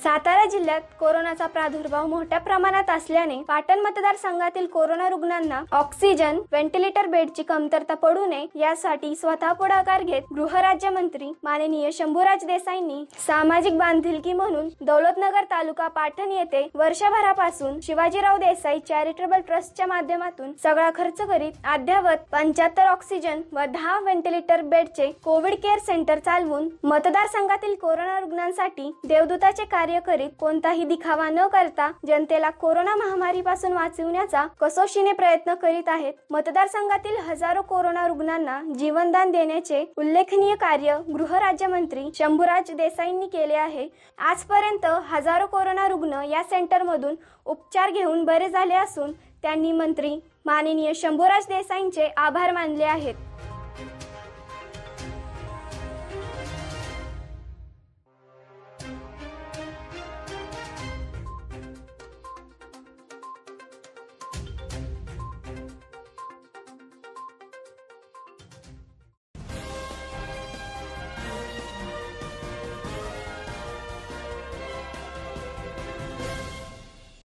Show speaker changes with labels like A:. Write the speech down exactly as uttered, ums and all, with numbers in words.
A: सातारा जिल्ह्यात कोरोनाचा प्रादुर्भाव मोठ्या प्रमाणात असल्याने पाटण मतदारसंघातील कोरोना रुग्णांना ऑक्सिजन व्हेंटिलेटर बेडची कमतरता पडू नये यासाठी स्वतः पुढाकार घेत गृहराज्यमंत्री माननीय शंभूराज देसाईंनी सामाजिक बांधिलकी म्हणून दौलतनगर तालुका पाटण येथे वर्षभरापासून शिवाजीराव देसाई चॅरिटेबल ट्रस्टच्या माध्यमातून सगळा खर्च करीत अद्यावत पंच्याहत्तर ऑक्सिजन व दहा व्हेंटिलेटर बेडचे कोविड केअर सेंटर चालवून मतदारसंघातील कोरोना रुग्णांसाठी देवदूताचे कार्य करीत कोणताही दिखावा न करता जनतेला कोरोना महामारीपासून वाचवण्याचा कसोशीने प्रयत्न करीत आहेत। मतदारसंघातील हजारो कोरोना रुग्णांना जीवनदान देण्याचे उल्लेखनीय कार्य गृहराज्यमंत्री शंभूराज देसाईंनी केले आहे। आजपर्यंत हजारो कोरोना रुग्ण या सेंटरमधून उपचार घेऊन बरे झाले असून त्यांनी मंत्री माननीय शंभूराज देसाईंचे आभार मानले आहेत।